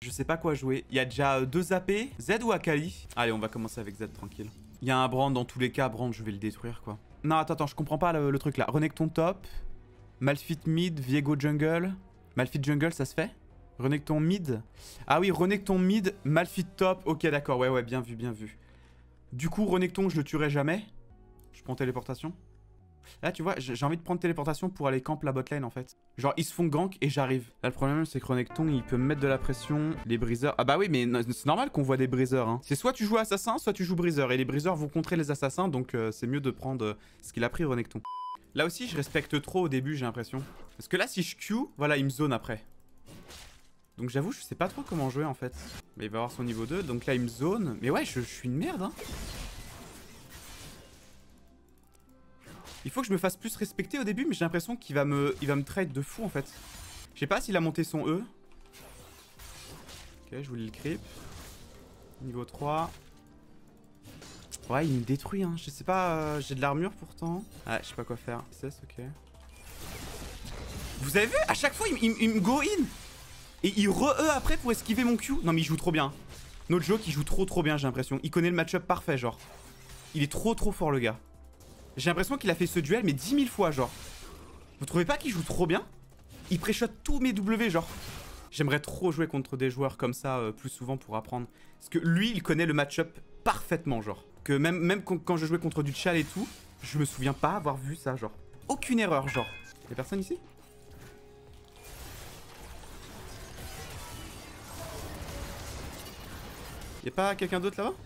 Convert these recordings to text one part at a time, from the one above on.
Je sais pas quoi jouer. Il y a déjà 2 AP. Z ou Akali? Allez, on va commencer avec Z, tranquille. Il y a un Brand dans tous les cas. Brand, je vais le détruire, quoi. Non, attends, je comprends pas le truc là. Renekton top. Malphite mid, Viego jungle. Malphite jungle, ça se fait? Renekton mid. Ah oui, Renekton mid, Malphite top. Ok, d'accord, ouais, bien vu, bien vu. Du coup, Renekton, je le tuerai jamais. Je prends téléportation. Là, tu vois, j'ai envie de prendre téléportation pour aller camp la botlane, en fait. Genre, ils se font gank et j'arrive. Là, le problème, c'est que Renekton, il peut me mettre de la pression. Les briseurs... Ah bah oui, mais c'est normal qu'on voit des briseurs, hein. C'est soit tu joues assassin, soit tu joues briseur. Et les briseurs vont contrer les assassins, donc c'est mieux de prendre ce qu'il a pris, Renekton. Là aussi, je respecte trop au début, j'ai l'impression. Parce que là, si je Q, voilà, il me zone après. Donc j'avoue, je sais pas trop comment jouer, en fait. Mais il va avoir son niveau 2, donc là, il me zone. Mais ouais, je suis une merde, hein. Il faut que je me fasse plus respecter au début, mais j'ai l'impression qu'il va me trade de fou, en fait. Je sais pas s'il a monté son E. Ok, je voulais le creep. Niveau 3. Ouais, il me détruit, hein. Je sais pas, j'ai de l'armure pourtant. Ah, je sais pas quoi faire. SS, ok. Vous avez vu? À chaque fois, il me go in. Et il re-E après pour esquiver mon Q. Non, mais il joue trop bien. Notre joke, il joue trop bien, j'ai l'impression. Il connaît le match-up parfait, genre. Il est trop fort, le gars. J'ai l'impression qu'il a fait ce duel, mais 10 000 fois, genre. Vous trouvez pas qu'il joue trop bien? Il pré-shot tous mes W, genre. J'aimerais trop jouer contre des joueurs comme ça plus souvent pour apprendre. Parce que lui, il connaît le match-up parfaitement, genre. Que même quand je jouais contre du Chal et tout, je me souviens pas avoir vu ça, genre. Aucune erreur, genre. Y'a personne ici? Y'a pas quelqu'un d'autre là-bas?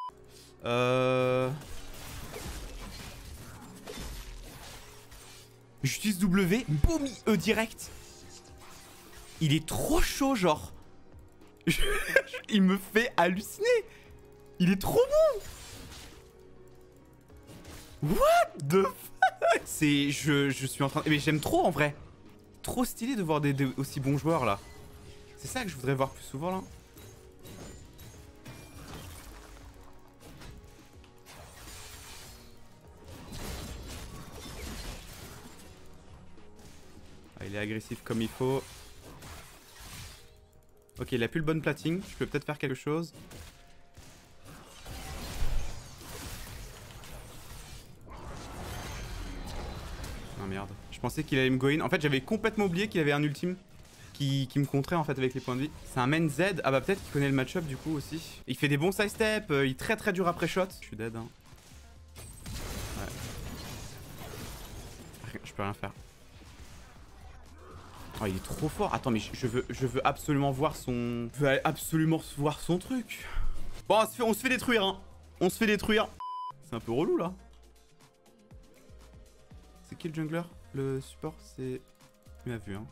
J'utilise W, boum, E direct. Il est trop chaud, genre. Il me fait halluciner. Il est trop bon. What the fuck? C'est... Je suis en train... Mais j'aime trop, en vrai. Trop stylé de voir des aussi bons joueurs, là. C'est ça que je voudrais voir plus souvent, là. Ah, il est agressif comme il faut. Ok, il a plus le bon plating. Je peux peut-être faire quelque chose. Ah merde. Je pensais qu'il allait me go in. En fait, j'avais complètement oublié qu'il avait un ultime qui me contrait en fait avec les points de vie. C'est un main Z. Ah bah peut-être qu'il connaît le match-up du coup aussi. Il fait des bons side step. Il est très dur après shot. Je suis dead. Hein. Ouais. Je peux rien faire. Oh, il est trop fort. Attends, mais je veux absolument voir son... Je veux absolument voir son truc. Bon, on se fait détruire, hein. On se fait détruire. C'est un peu relou, là. C'est qui le jungler? Le support, c'est... Tu m'as vu, hein.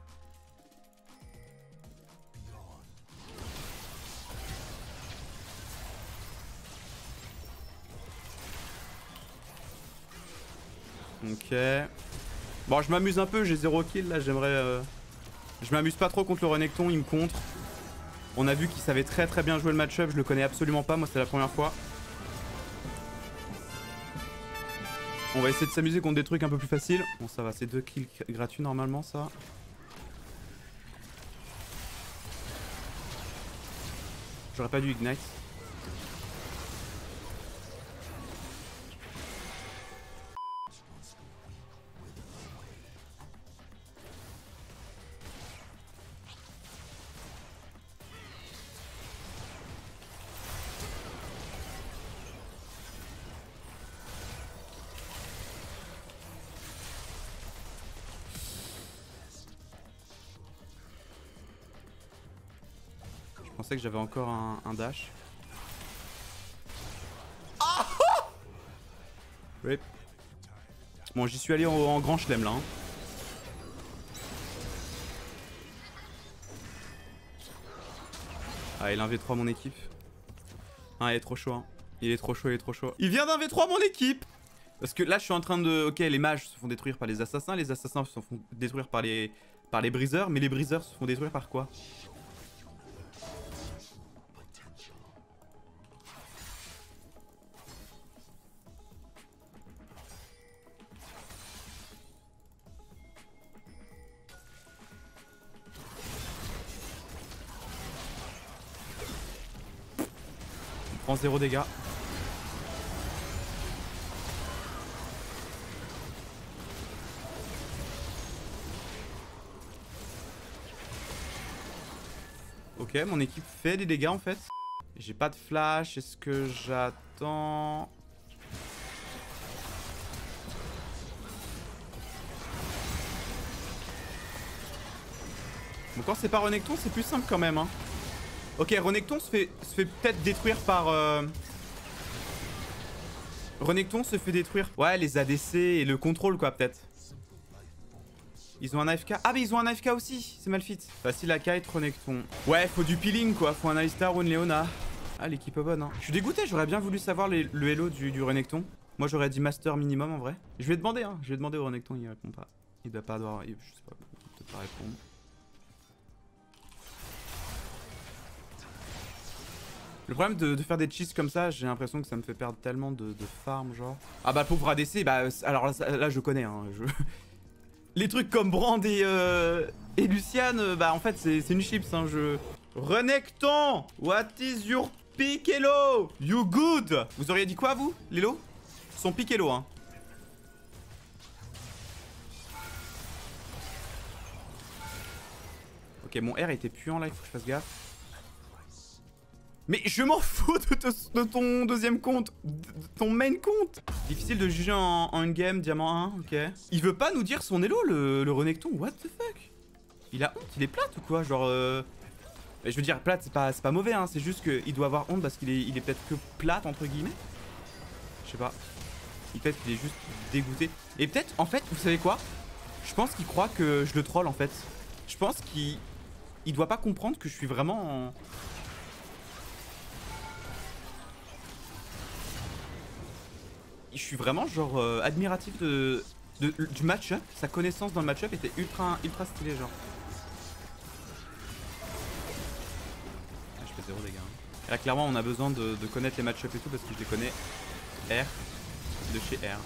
Ok. Bon, je m'amuse un peu. J'ai 0 kill, là. J'aimerais... Je m'amuse pas trop contre le Renekton, il me contre. On a vu qu'il savait très bien jouer le match-up, je le connais absolument pas, moi c'est la première fois. On va essayer de s'amuser contre des trucs un peu plus faciles. Bon ça va, c'est 2 kills gratuits normalement ça. J'aurais pas dû ignite. Je pensais que j'avais encore un dash. Ah oui. Bon, j'y suis allé en grand chelem là. Hein. Ah, il a un V3 mon équipe. Ah, il est trop chaud. Hein. Il est trop chaud, il est trop chaud. Il vient d'un V3 mon équipe. Parce que là, je suis en train de... Ok, les mages se font détruire par les assassins se font détruire par les briseurs, mais les briseurs se font détruire par quoi? Prends 0 dégâts. Ok, mon équipe fait des dégâts en fait. J'ai pas de flash. Est-ce que j'attends? Bon, quand c'est pas Renekton, c'est plus simple quand même. Hein. Ok, Renekton se fait peut-être détruire par... Renekton se fait détruire. Ouais, les ADC et le contrôle quoi, peut-être. Ils ont un AFK. Ah, mais ils ont un AFK aussi. C'est mal fit. Facile à kite, Renekton. Ouais, faut du peeling quoi. Faut un Alistar ou une Leona. Ah, l'équipe est bonne. Hein. Je suis dégoûté. J'aurais bien voulu savoir le hello du Renekton. Moi, j'aurais dit master minimum en vrai. Je vais demander, hein. Je vais demander au Renekton. Il répond pas. Il doit pas avoir. Je sais pas. Il peut peut-être pas répondre. Le problème de faire des cheats comme ça, j'ai l'impression que ça me fait perdre tellement de farm, genre. Ah bah, pauvre ADC, bah, alors là, je connais, hein. Les trucs comme Brand et Luciane, bah, en fait, c'est une chips, hein. Renekton, what is your pick hello? You good? Vous auriez dit quoi, vous, Lelo? Son pick hello, hein. Ok, mon R était puant, là, il faut que je fasse gaffe. Mais je m'en fous de ton deuxième compte, de ton main compte. Difficile de juger en une game, diamant 1, ok. Il veut pas nous dire son elo, le Renekton, what the fuck? Il a honte, il est plate ou quoi? Genre, je veux dire, plate, c'est pas mauvais, hein, c'est juste qu'il doit avoir honte parce qu'il est peut-être que plate, entre guillemets. Je sais pas. Peut-être qu'il est juste dégoûté. Et peut-être, en fait, vous savez quoi? Je pense qu'il croit que je le troll, en fait. Je pense qu'il doit pas comprendre que je suis vraiment en... Je suis vraiment genre admiratif du match-up. Sa connaissance dans le match-up était ultra stylé genre. Ah, je fais 0 dégâts. Hein. Là clairement on a besoin de connaître les match-up et tout parce que je les connais R de chez R.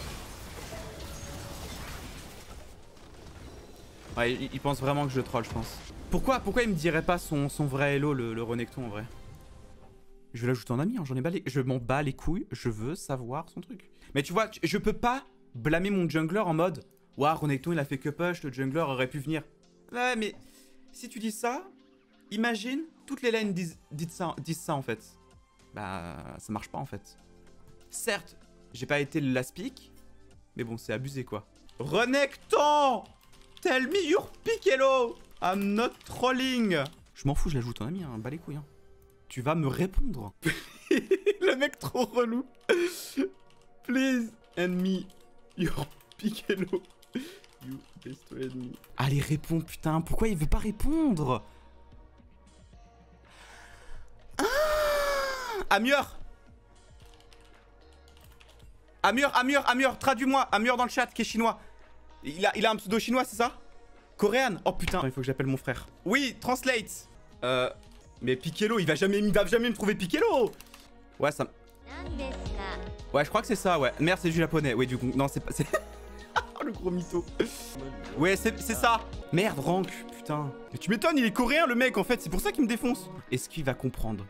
Ouais, il pense vraiment que je troll je pense. Pourquoi il me dirait pas son vrai hello le Renekton en vrai? Je vais l'ajouter en ami, hein, je m'en bats les couilles, je veux savoir son truc. Mais tu vois, je peux pas blâmer mon jungler en mode « Ouah, Renekton il a fait que push, le jungler aurait pu venir. » Ouais, mais si tu dis ça, imagine, toutes les lanes disent ça en fait. Bah, ça marche pas en fait. Certes, j'ai pas été le last pick, mais bon, c'est abusé quoi. Renekton! Tell me your pick, hello! I'm not trolling! Je m'en fous, je l'ajoute en ami, hein, bats les couilles. Hein. Tu vas me répondre. Le mec trop relou. Please end me your pick hello. You best friend me. Allez, réponds, putain. Pourquoi il veut pas répondre? Ah, Amur. Amur, traduis-moi. Amur dans le chat qui est chinois. Il a un pseudo chinois, c'est ça? Coréen. Oh putain, il faut que j'appelle mon frère. Oui, translate. Mais Piquello, il va jamais me trouver Piquello. Ouais, ça... Ouais, je crois que c'est ça, ouais. Merde, c'est du japonais. Ouais, du coup, non, c'est pas... Le gros mytho. Ouais, c'est ça. Merde, rank, putain. Mais tu m'étonnes, il est coréen, le mec, en fait. C'est pour ça qu'il me défonce. Est-ce qu'il va comprendre?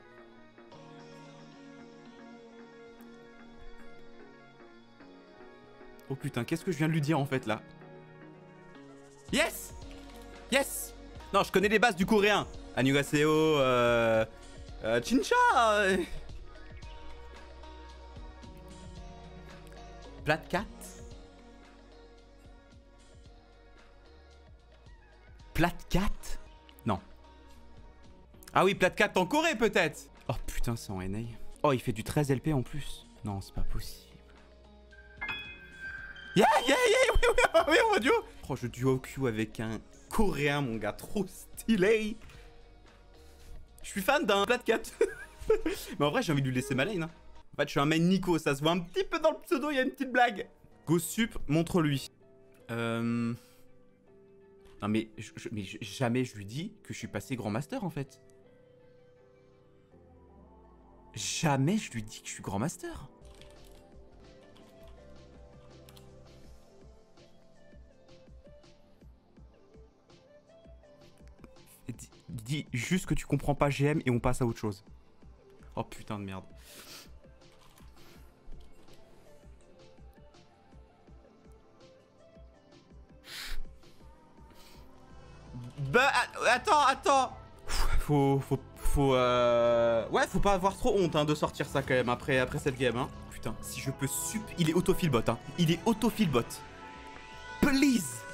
Oh putain, qu'est-ce que je viens de lui dire, en fait, là? Yes! Yes! Non, je connais les bases du coréen. Annyeonghaseyo, Chincha. Plat 4. Plat 4? Non. Ah oui, Plat 4 en Corée peut-être. Oh putain, c'est en NA. Oh, il fait du 13 LP en plus. Non, c'est pas possible. Oui, on va duo. Oh, je duo Q avec un coréen, mon gars, trop stylé. Je suis fan d'un Plat 4. Mais en vrai, j'ai envie de lui laisser ma lane. Hein. En fait, je suis un main Nico, ça se voit un petit peu dans le pseudo, il y a une petite blague. Go sup, montre-lui. Non mais, jamais je lui dis que je suis passé Grand Master en fait. Jamais je lui dis que je suis Grand Master. Dis juste que tu comprends pas GM et on passe à autre chose. Oh putain de merde. Bah attends. Ouais, faut pas avoir trop honte hein, de sortir ça quand même après cette game hein. Putain, si je peux il est autofill bot hein. Il est autofill bot. Please.